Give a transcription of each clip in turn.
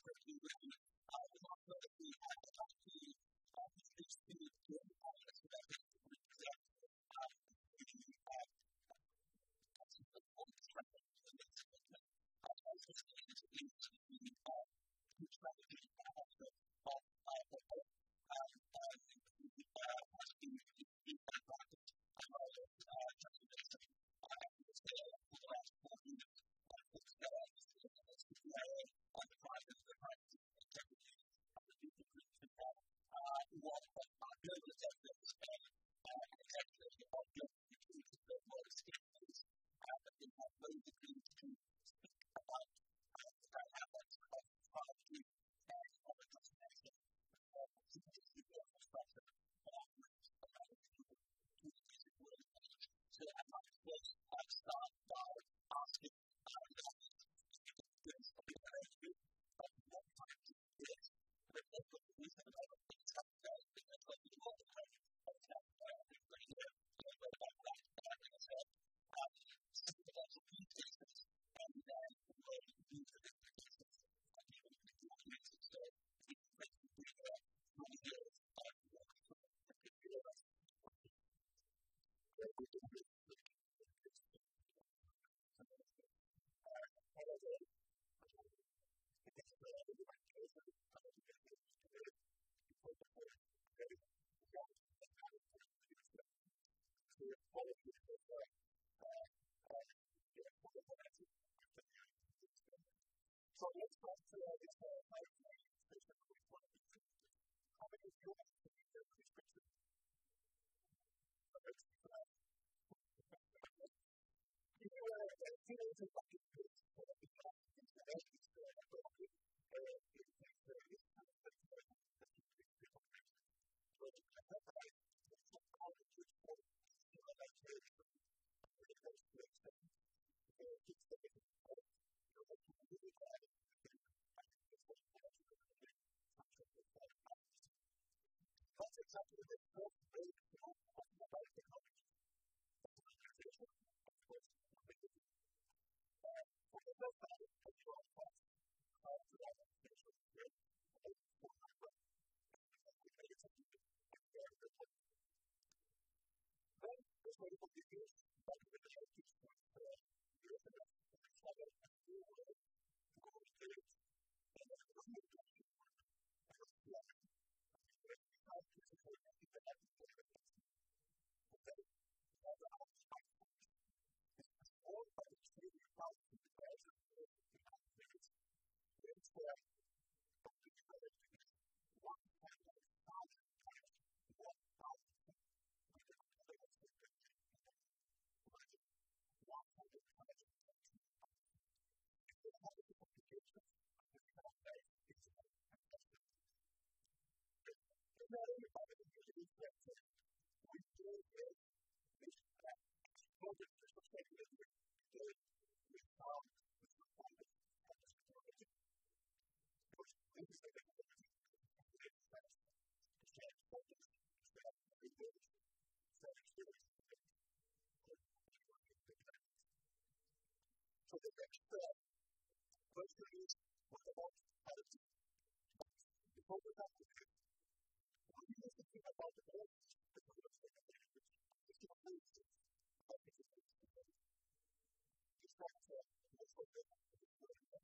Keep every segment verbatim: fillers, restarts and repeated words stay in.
scripture written, uh, was also the opportunity uh, to speak to the audience about this represent uh, the uh, the orchestration of this movement. Uh, also, this is the uh, the strategy of the of uh, the book. Um, uh, the uh, the the practice of uh, justification. Uh, the scale of the last four years. Uh, the scale of the scale on the private the private integrity of the people who involved. Uh, what uh, builders of this and uh, executive of the community that was statements uh, that they have no degree to speak about uh, the dynamics of poverty and of the transformation of the community infrastructure of which uh, people to basically engage. So I'd like to first uh, start by asking uh, the audience to give us a bit of an overview of what time it is. But then what the reason about the things that uh, they are talking about the time of that uh, things that here, so what about that, uh, like I said, um, some potential use cases, and then we'll use the different cases, and you will be more cases, so we can make the bigger ideas of what we can particular as very good to So let's go to uh, this uh, five point station of this one. How many of you have seen the description? Okay, so uh, if you are uh, feeling to participate for the class, it's the best is the appropriate uh, it takes the risk and the technology that you can be prepared. So you can have a right to some knowledge which for you are like very good for the first place that uh, it's the best for you know, to do it right. That's exactly the first breakthrough of mobile technology. Organization, of course, mobility. Uh, for the first time, a new fast, how to have applications with a full number of applications and very good work. Then, this way will be used by the relationships with uh, users and discover a new way to communicate and a new way to work as well. How to support the application. Okay, now the outside is all by the three thousand devices of the applications. It's where the technology is one hundred thousand times one thousand with the complex technology. Imagine one hundred thousand times one thousand. If you have the applications, you can apply it easily and faster. Not everybody is usually interested. We do it with that project to sustainability. We we found the performance of this technology. Because this is the technology that we expect to share projects, to share reports, to share experience. So the next uh, question is, what about policy? Before we have to do what do you think about the goals that we have set up there? It's not really true. But it's a good thing. It's not uh, most of them are good for them.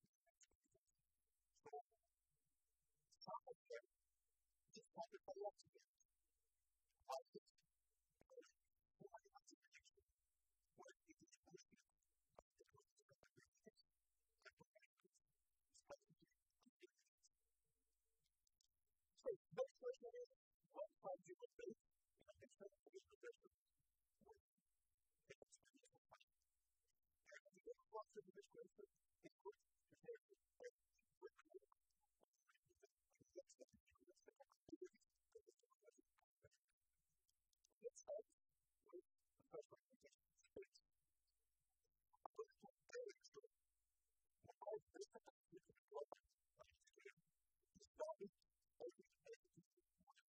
So, some of them just want to follow up to them. I think who are the applications? What is the solution? The process of the business. The process is strategy and business. So, the question is, what find you would make in a different organization with the experience of money? And if you don't want to do this question, it's good to say it with with with with let's get into the second activity that is the question. Let's start with the first one, which is experience. I'm going to tell you a story. The most difficult activity to develop an experience is starting every activity with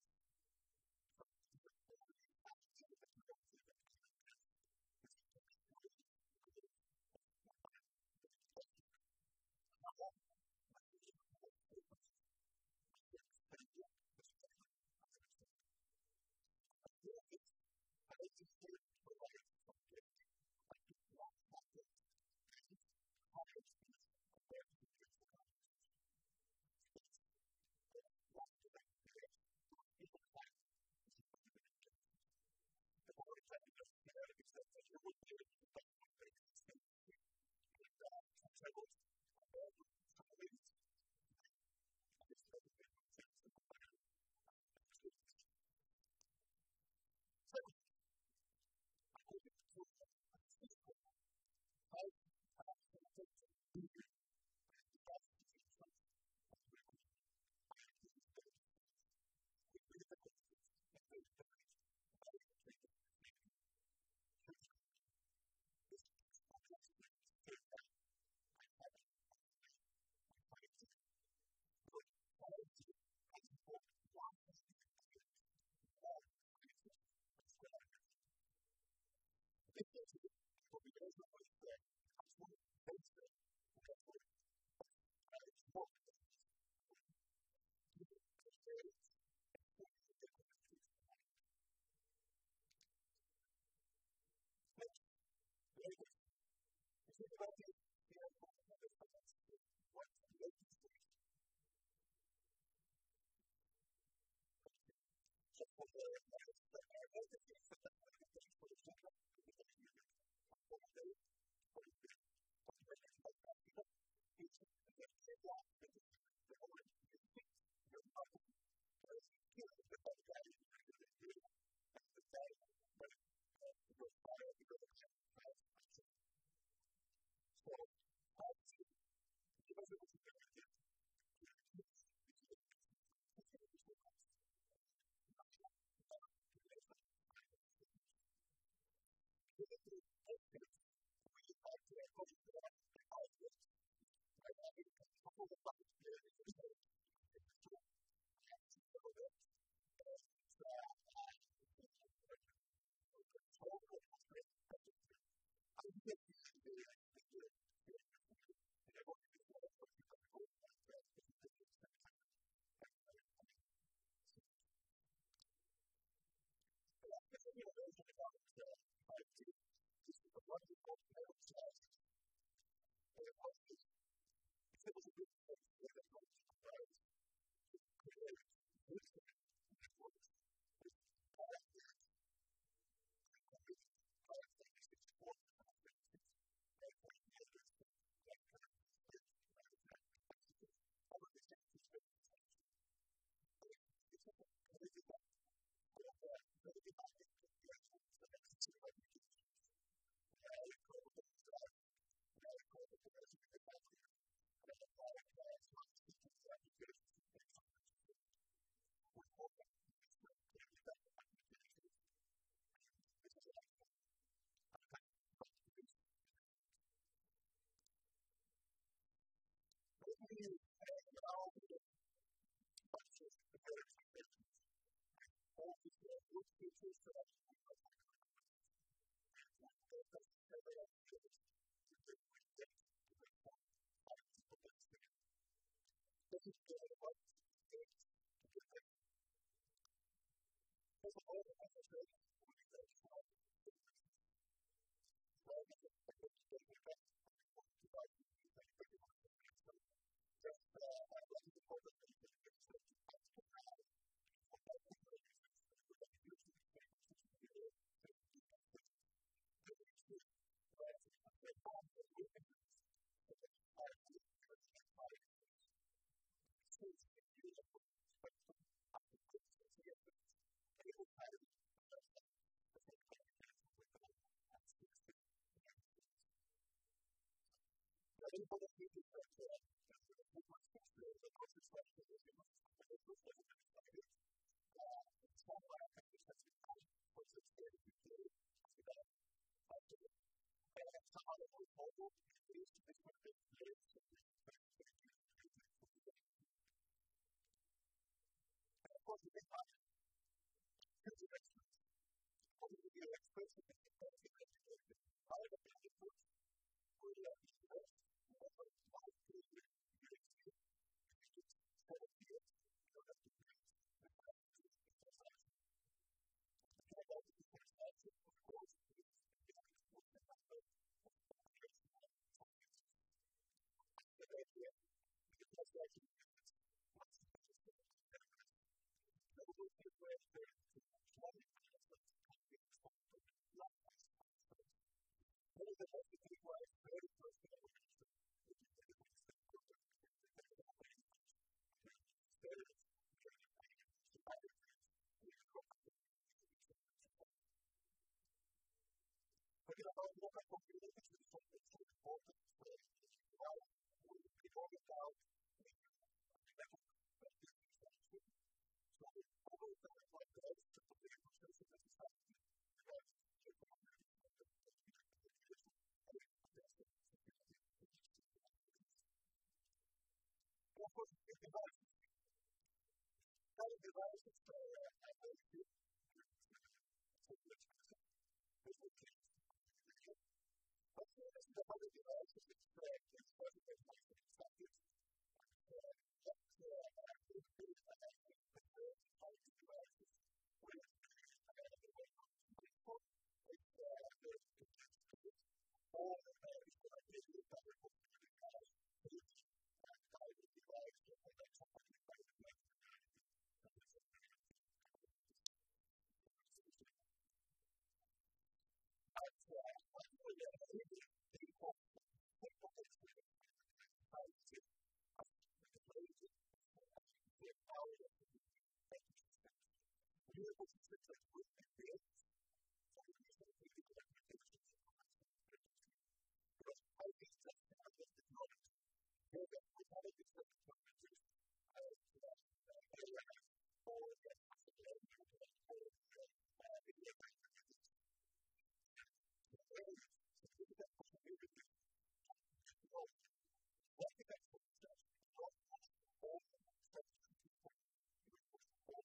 able to fix it with the field, so we can start taking the recommendations and because I think that's not just the knowledge. Here we have all of these different parameters. I have to have a lab or a possibility to have a video recommendations. The way is to do that for community. Well, what the next one is, all all steps to people all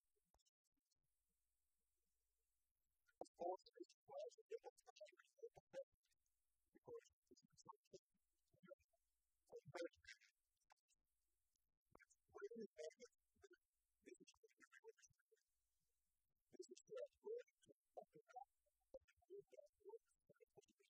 of course, it's required to get that time because it's something for marriage. What do you think of this is what you're going to do? This is where I'm going to talk about what you do that work for the community.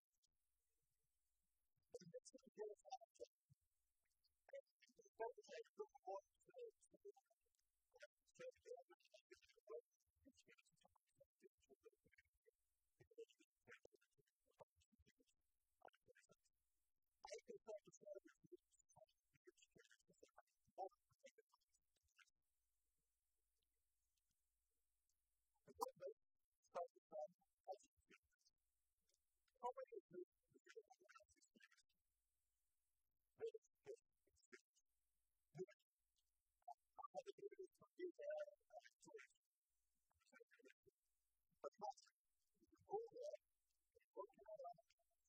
And that's the goal of our job. And the goal is to look more to the community. So, the other thing is to work in the community to talk about the community. I can talk to some of your students about your experiences and how you want to take it. And then they start to tell me how to do this. How many of you do you know what else is here? What is this experience? How have you been able to do that choice? But not the whole way. What can I do?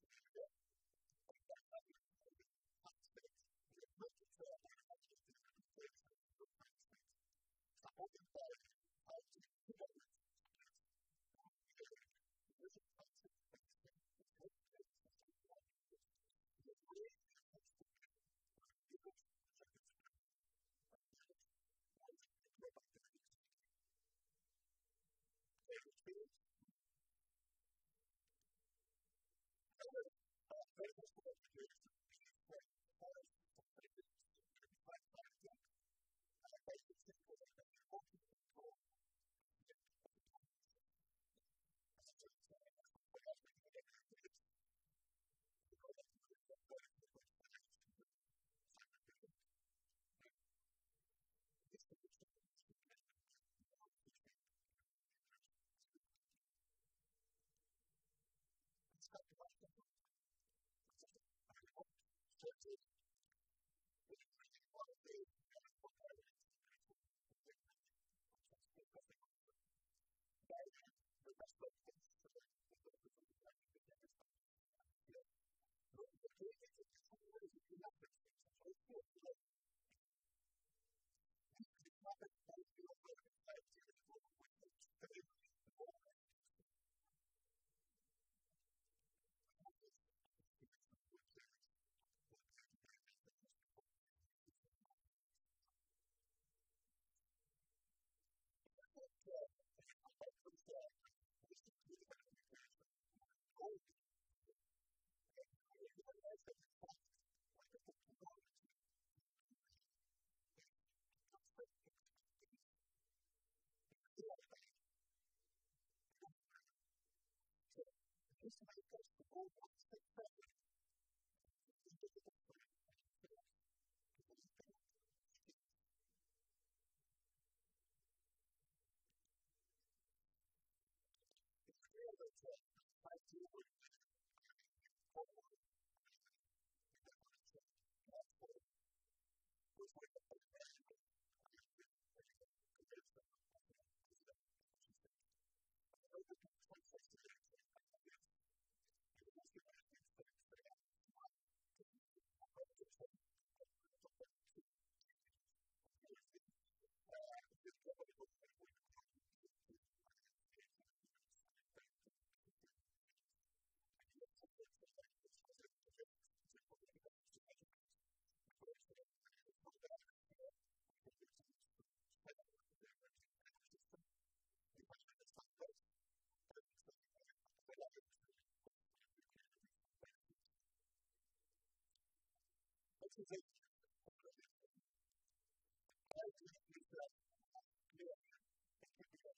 This is because the whole world is so present. It's clear that I do with forward not for was like a progression of convinced them of the I know that the context of it is it was the kind of things that it's there. This is it. I think that yeah, it could be a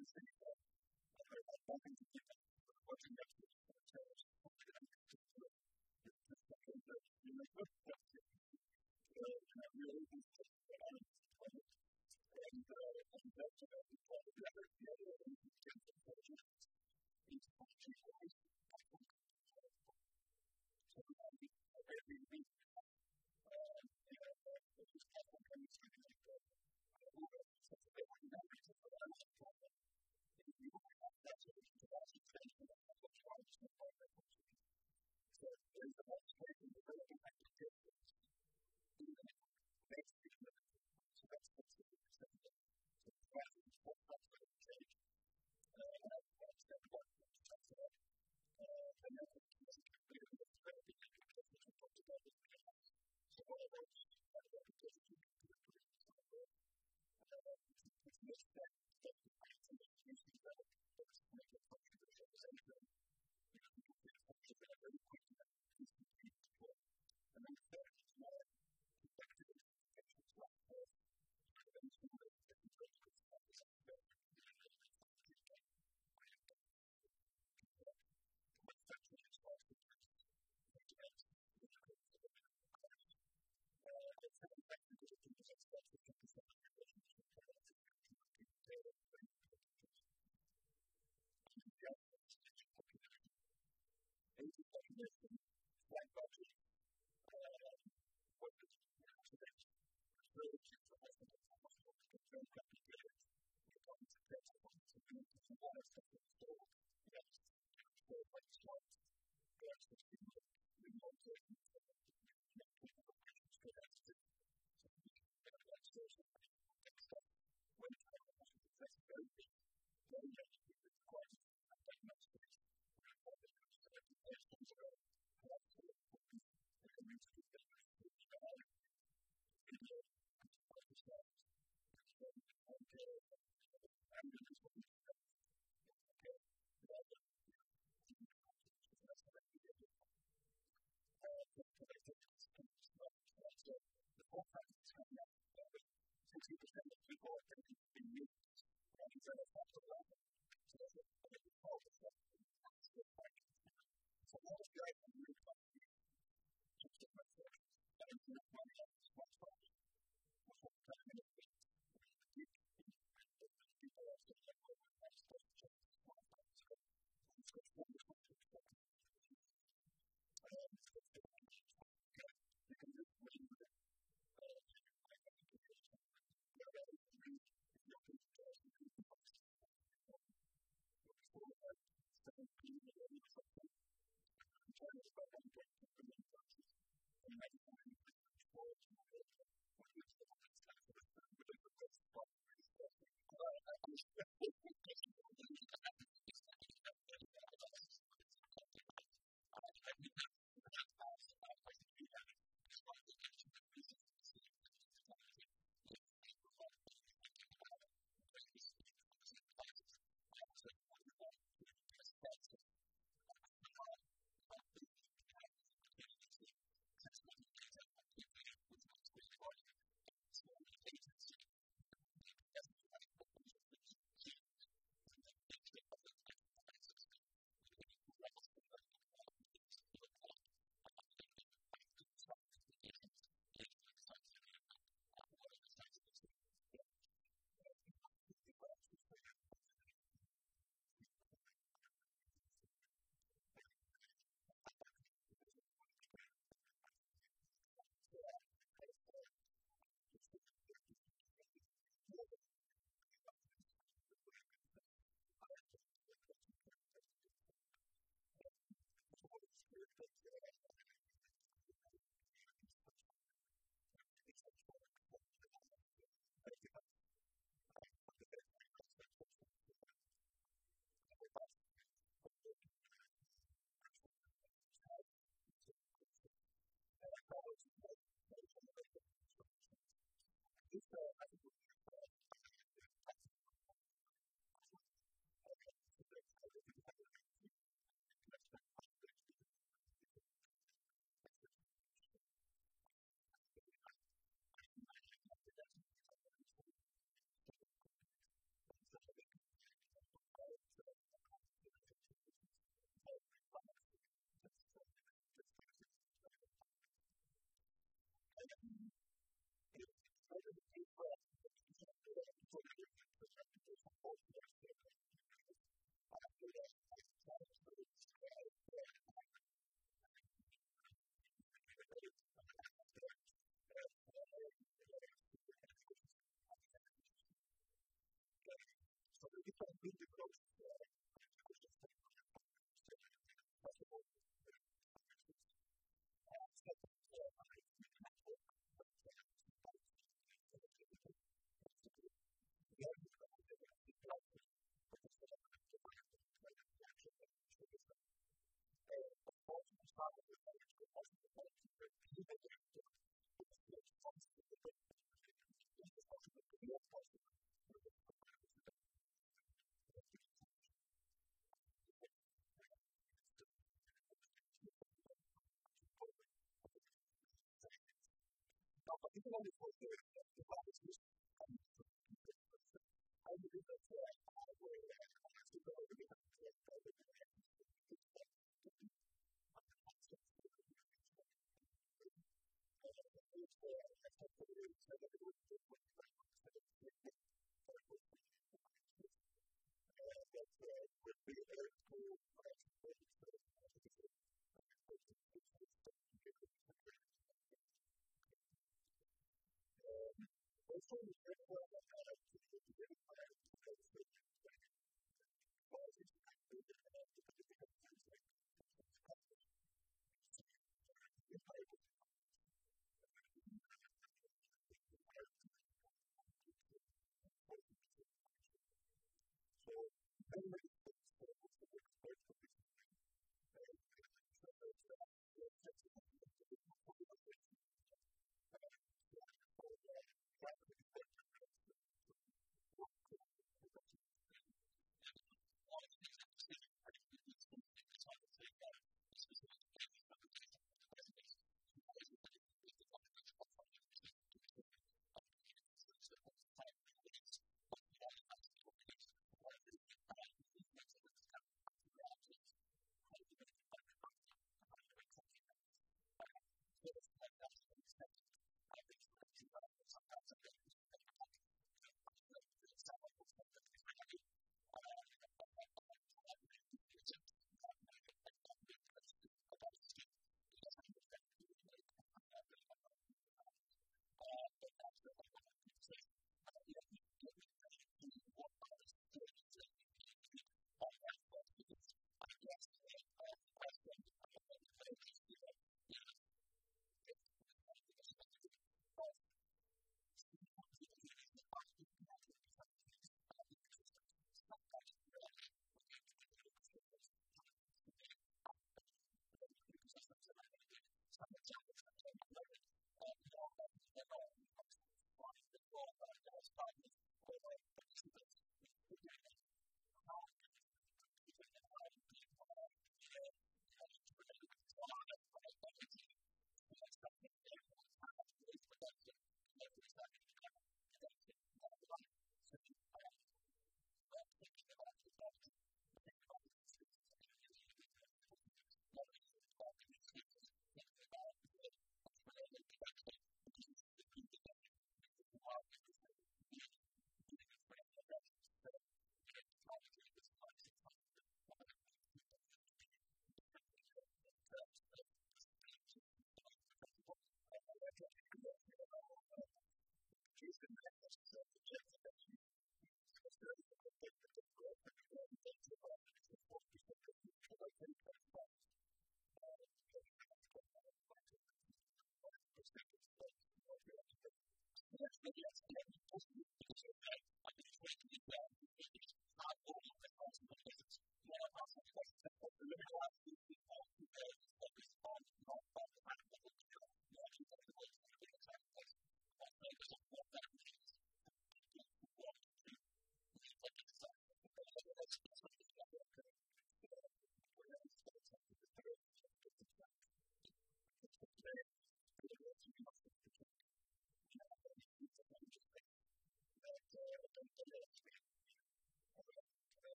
can see that I'm wanting to keep watching that with the terrorists. I'm going to do it. It's something that you make good stuff to. And I really think that I'm on it. And I'm glad to have been part of the other area and get the project into functioning ways. So every week, um, you know, it's just not one kind of thing like that. So every night, it's a problem. If you don't have that solution to that situation, what's wrong with the project? So there's the most important thing that we have to do. Even if it makes it difficult. So that's what's the biggest thing. So the question is what that's going to change. And that's the part that we talked about. And then it's clear that it's very big because we talked about it. So what I want to do is I want to take it to the community. It's just that that the person that usually does it is to make it function as a representative. You know, people think it functions in a very quick and easy way. And then third, it's more effective and effective as well. So then it's more effective as well. So that's the very important thing. What's actually responsible for this? It's which creates the course. It's not effective because it can just express the fifty percent of the relationship. Basic definition, flat budget, what is considered relative to estimates of possible concern computers, components of data points, and communities and water systems stored, yes, stored by the slides, yes, which we know, we know to make capabilities for that system. So we can get that source of stuff. When it's not very big, very much requires that much space. Questions about how to improve the community business with the other video and other stuff. And okay, I'm going to talk about okay, the other that's what I did. Uh, so I think it's kind of smart. So the whole time it's coming up, sixty percent of people are thinking in units. And it's a factor of that. So that's what I think it's called. It's like so what is the idea of your company? Just to my first. I don't know why that's what's wrong. What's wrong with that? People are still like, oh, I'm supposed to check this one time. So let's go to one more to check it. Um, let's go to the one more. Okay. You can do what you do. Uh, I think you can do it. You're ready to read. If you're going to do it, you can do it. Look forward to seventeen or something. I'm trying to start on getting to the main process. And I think I'm going to do forward to my head. What is the one that's time for the time? But it's the best part of this process. Well, I understand. You can only force it if I was just I would do that for a way to go to the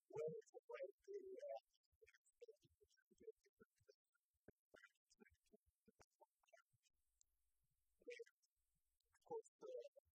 where it's a way to, uh, of course, the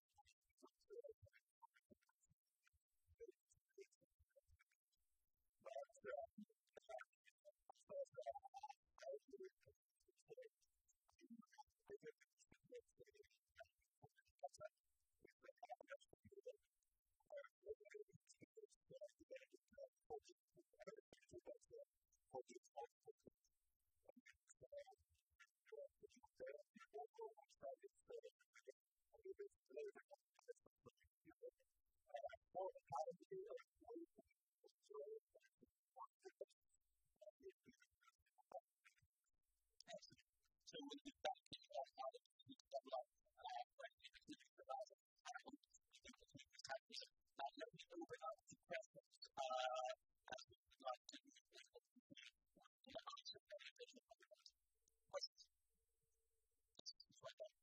so when you back in that part of the develop, uh, when you do the last time, you think that you can be not only open up to questions, uh, as we would like to do with what we do, you know, answer very efficient questions. It's like that.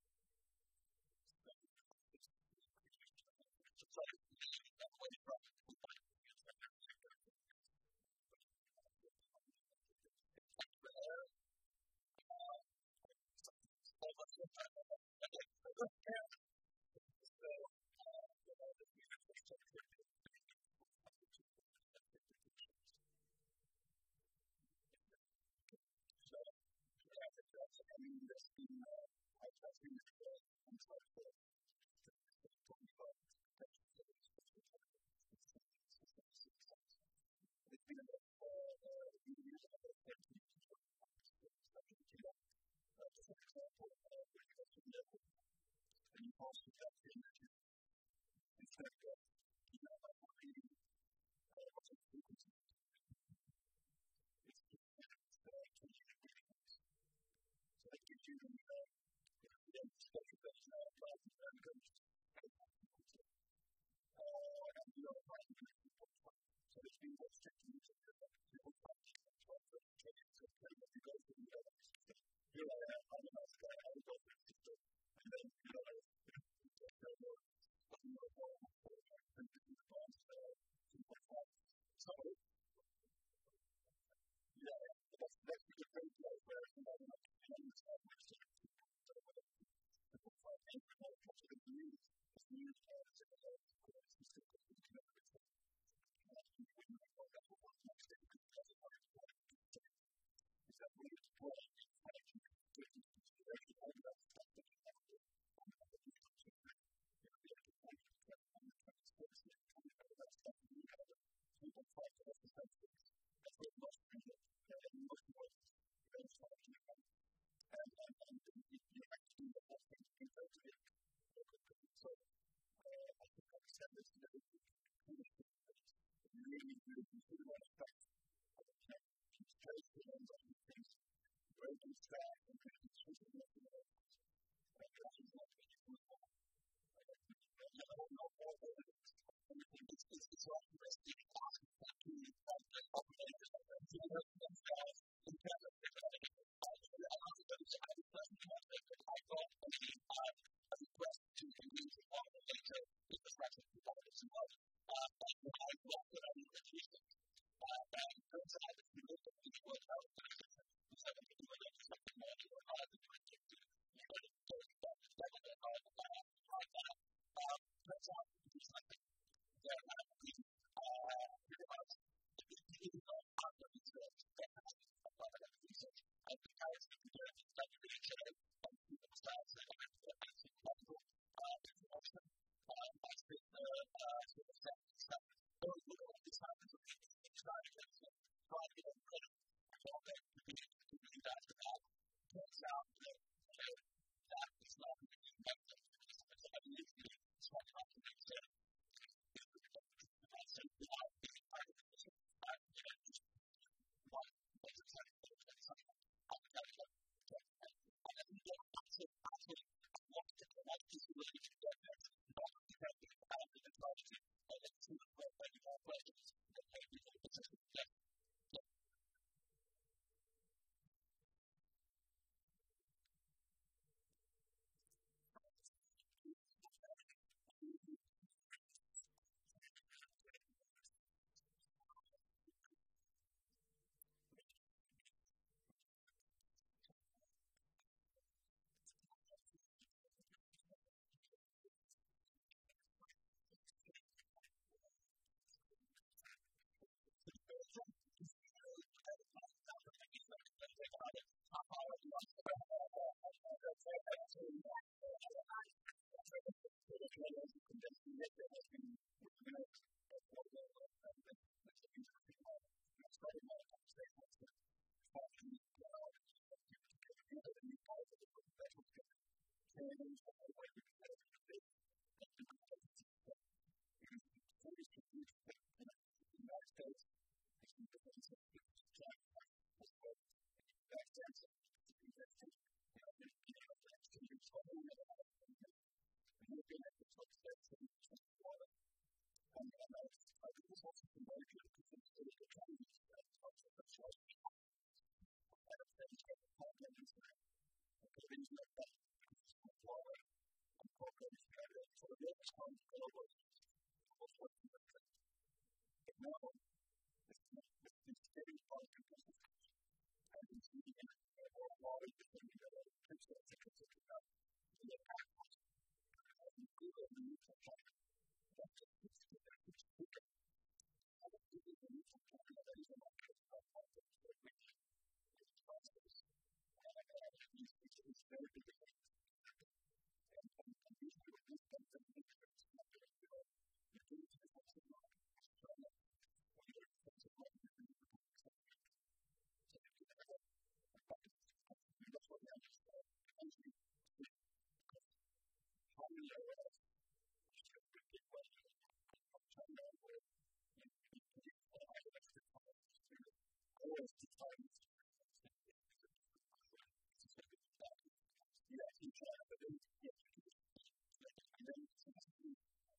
So, that's what you brought. change the way we live in the big cities to use the United States as we begin to track as well back then to be that to you know the you know the students all over the world and looking at the top steps and the water and and I I think it's also very good to consider the training that talks about choice and it's very good to talk about this because things like that water and programs together for the next time global also but now it's it's getting hard to do and it's really a lot of different things that are considered about in the past and Google needs to check that it's it's quicker and Google needs to check that there is a market of content for which it's process and it's very difficult and and usually with this kind of thing it's not very good you do it to the next one so when you're in the market you need to put something so you can have a bucket and that's what we understand usually how many areas which are a big question from China where you you can get a lot of extra time to always to time is yes, you try, but then yes, you can and then sometimes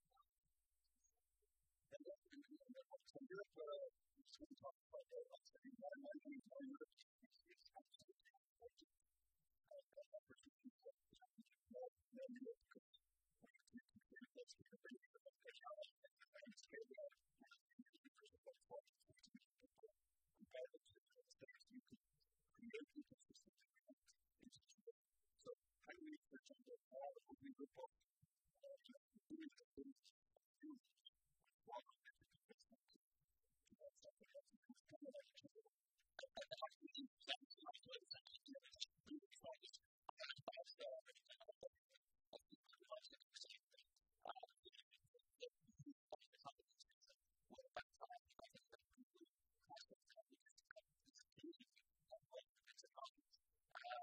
and then and then so Europe uh so we talk about that also in my mind in my Europe it's it's absolutely important and and opportunity for more than Europe because we can compare this with the big of the challenge and scale that because of what's what compared to the States you can create ecosystems so I read for example all of the report doing the things you want to do that's something else you can come back to and actually that's not what it's actually doing it's really fun it's that's the I think it's like six percent uh the companies what about time I think that really has the time because it's easy and what it's a company uh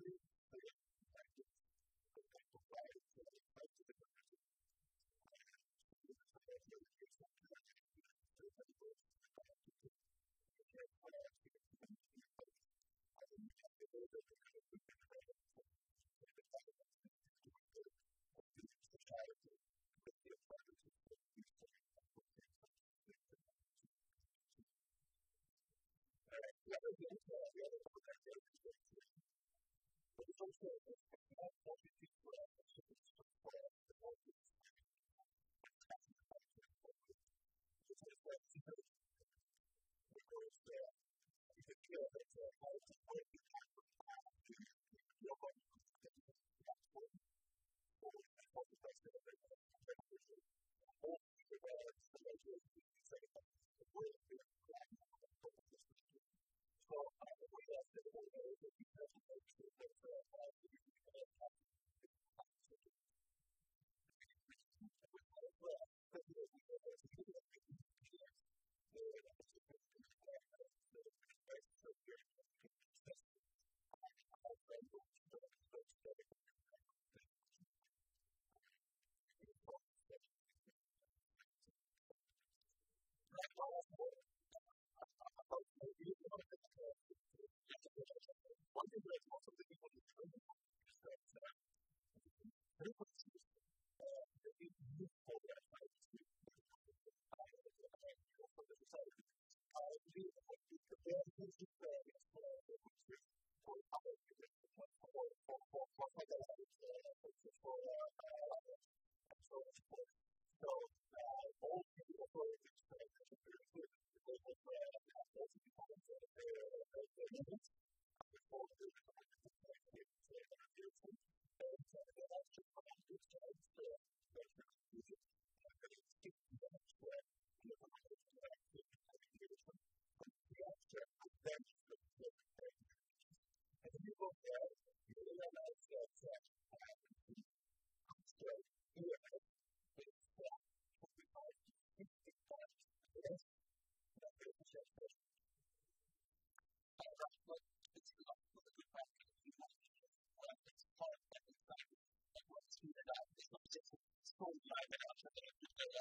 Thank you.